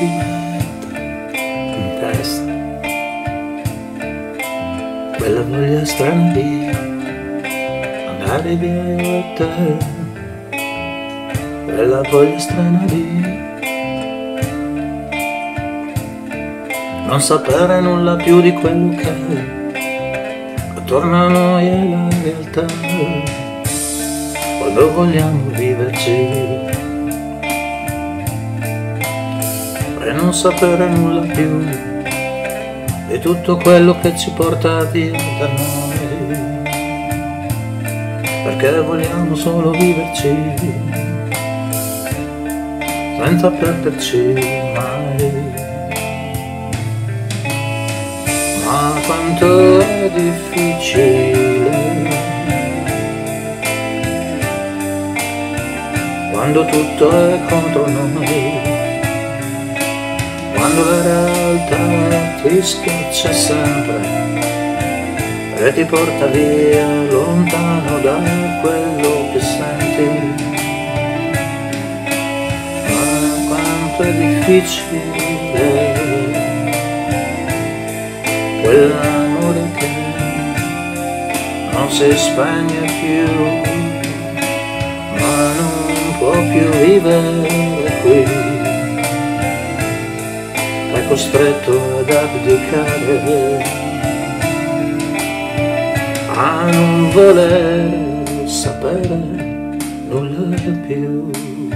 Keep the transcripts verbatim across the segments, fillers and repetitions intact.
ti mette in testa quella voglia strana di andare via io e te, quella voglia strana di non sapere nulla più di quello che attorno a noi è la realtà, quando vogliamo viverci e non sapere nulla più di tutto quello che ci porta via da noi, perché vogliamo solo viverci senza perderci mai. Ma quanto è difficile quando tutto è contro noi, quando la realtà ti schiaccia sempre e ti porta via lontano da quello che senti. Ma quanto è difficile quell'amore che non si spegne più, ma non può più vivere qui, è costretto ad abdicare, a non voler sapere nulla più,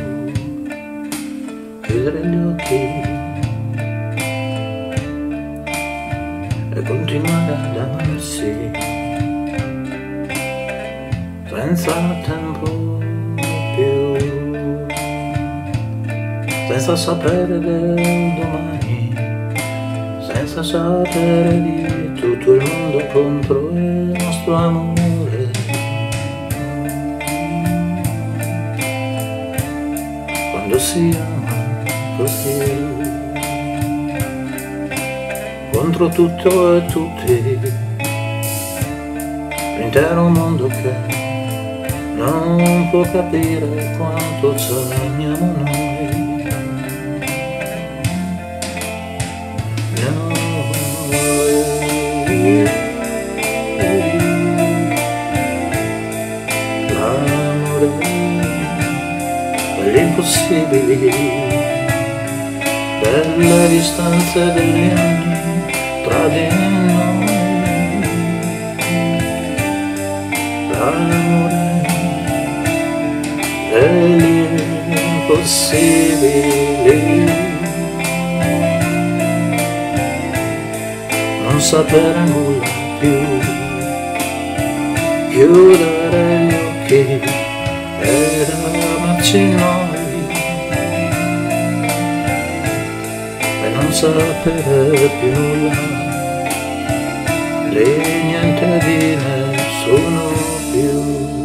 chiudere gli occhi e continuare ad amarsi senza tempo più, senza sapere del domani, senza sapere di tutto il mondo contro il nostro amore. Quando si ama così, contro tutto e tutti, l'intero mondo che non può capire quanto ci amiamo noi. Noi l'amore degli impossibili, delle distanze degli anni tra di noi, l'amore degli impossibili, non sapere nulla più, chiudere gli occhi ed amarci noi e non sapere più nulla di niente, di nessuno più.